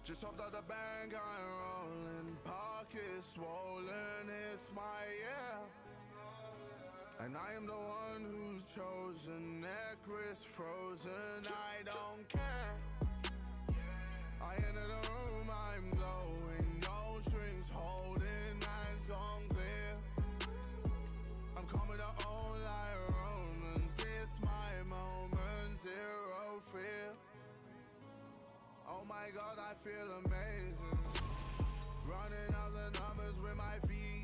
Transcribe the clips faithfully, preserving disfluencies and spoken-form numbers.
Just hopped out the bank, I'm rolling, pockets swollen, it's my year. And I am the one who's chosen, neck wrist frozen, I don't care. I enter the room, I'm glowing, no strings holding, hands on clear. I'm coming to own like Romans, this my moment, zero fear. Oh my God, I feel amazing. Running up the numbers with my feet.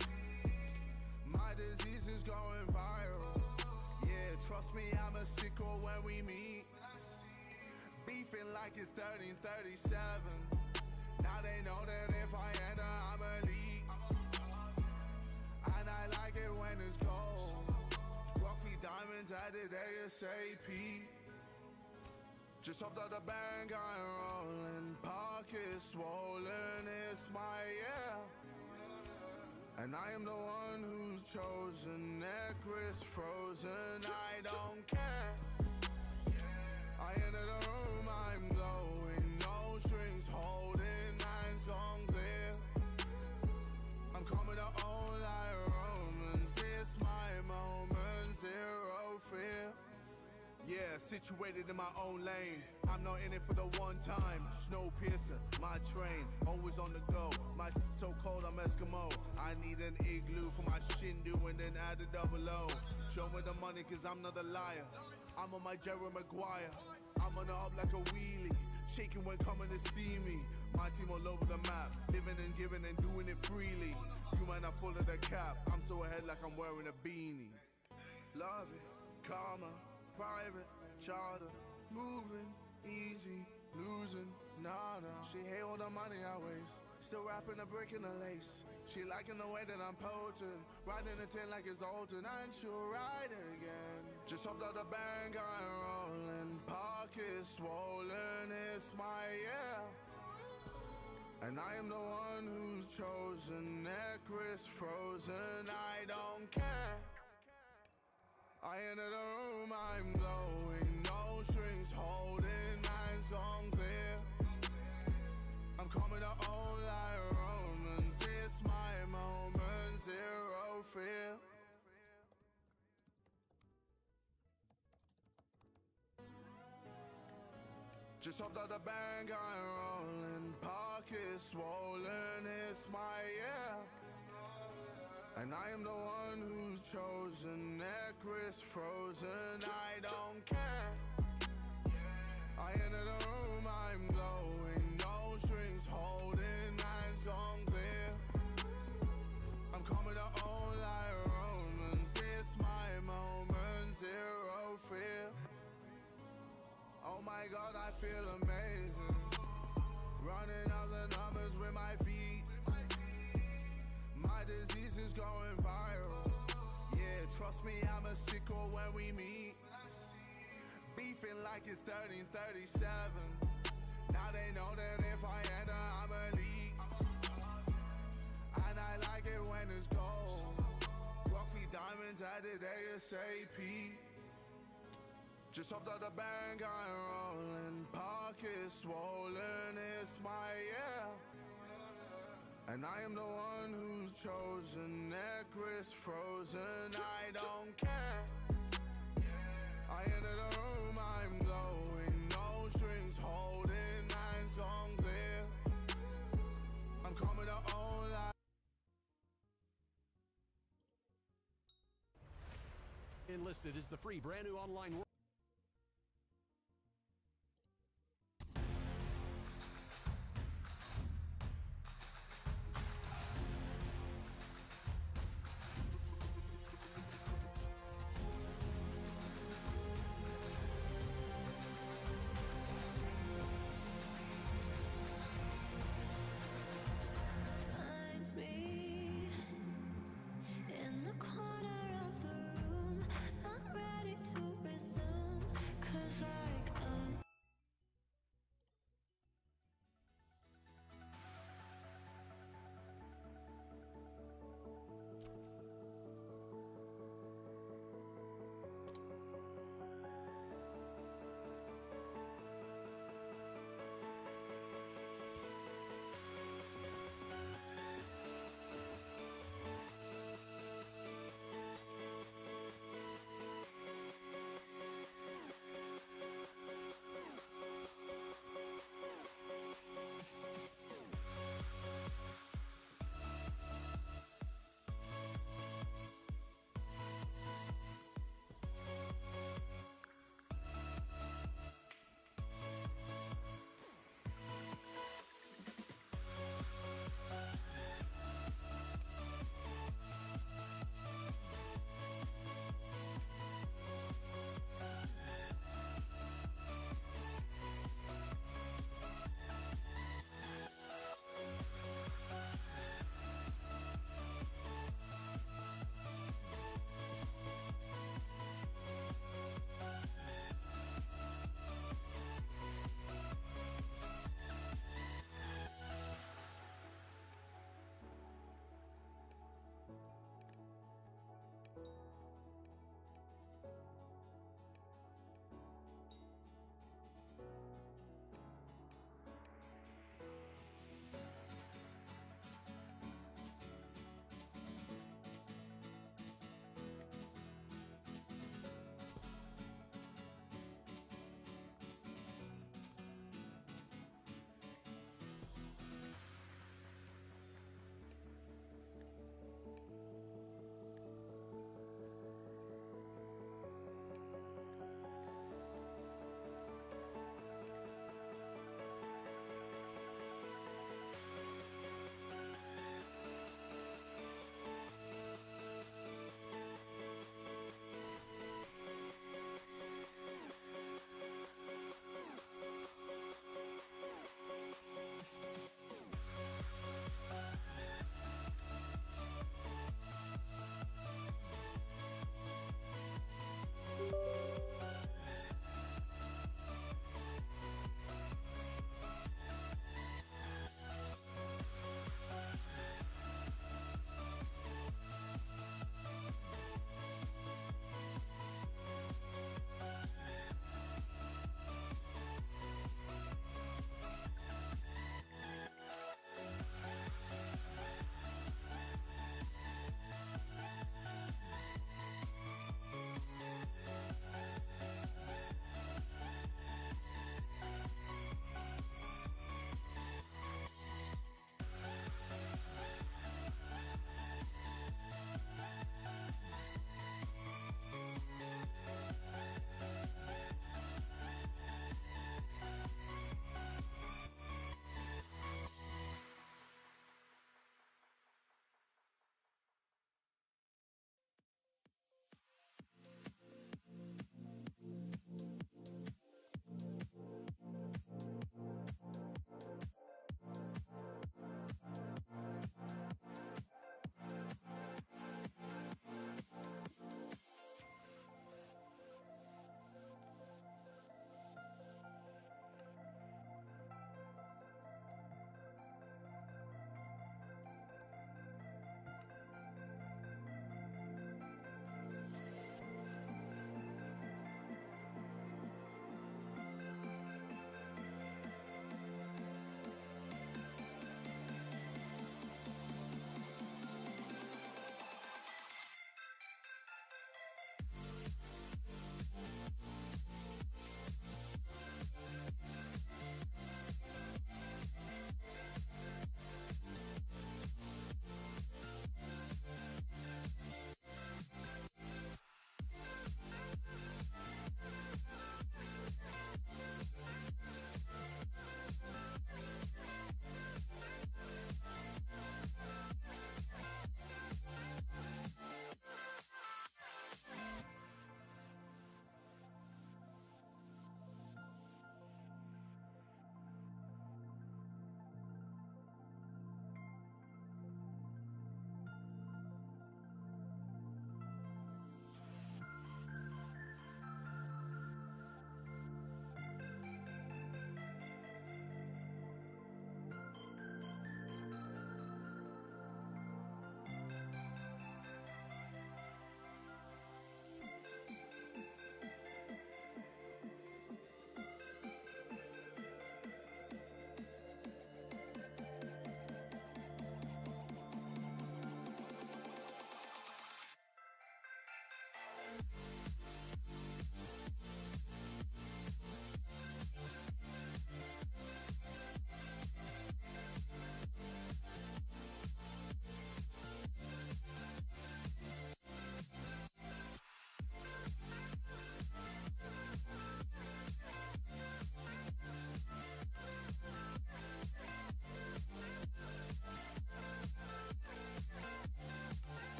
My disease is going viral. Yeah, trust me, I'm a sicko when we meet. Beefing like it's thirteen thirty-seven. Now they know that if I enter, I'm elite. And I like it when it's cold. Rocky diamonds added ASAP. Just hopped out the bank, I'm rolling, pockets swollen, it's my year. And I am the one who's chosen, neck wrist frozen, I don't care. I enter the room, I'm glowing, no strings holding, hands on clear. I'm coming to own like Romans, this my moment, zero fear. Yeah, situated in my own lane. I'm not in it for the one time. Snowpiercer, my train, always on the go. My so cold, I'm Eskimo. I need an igloo for my Shindu and then add a double O. Show me the money cause I'm not a liar. I'm on my Jerry Maguire. I'm on the up like a wheelie, shaking when coming to see me. My team all over the map, living and giving and doing it freely. You might not follow the cap, I'm so ahead like I'm wearing a beanie. Love it, karma, private, charter, moving, easy, losing, nada. She hate all the money I waste, still rapping and breaking the lace. She liking the way that I'm potent, riding the tin like it's Alton, and she'll ride again. Just hopped out the bank, I'm rolling, pockets swollen, it's my year. And I am the one who's chosen, neck wrist frozen, I don't care. I enter the room, I'm glowing, no strings holding, hands on clear. I'm coming to own like Romans, this my moment, zero fear. Just hopped out the bank, I'm rolling, pockets swollen, it's my year. And I am the one who's chosen, neck wrist frozen, I don't care. I enter the room, I'm glowing, no strings holding, hands on clear. I'm coming to own like Romans, this my moment, zero fear. Oh my God, I feel amazing. Running up the numbers with my feet. My disease is going viral. Yeah, trust me, I'm a sicko when we meet. Beefing like it's thirteen thirty-seven. Now they know that if I enter, I'm elite. And I like it when it's gold. Rocky diamonds added ASAP. Just hopped out the bank, I'm rolling, pockets swollen, it's my year. And I am the one who's chosen, neck wrist frozen, I don't care. I enter the room, I'm glowing, no strings holding, hands on clear. I'm coming to own like Enlisted is the free brand new online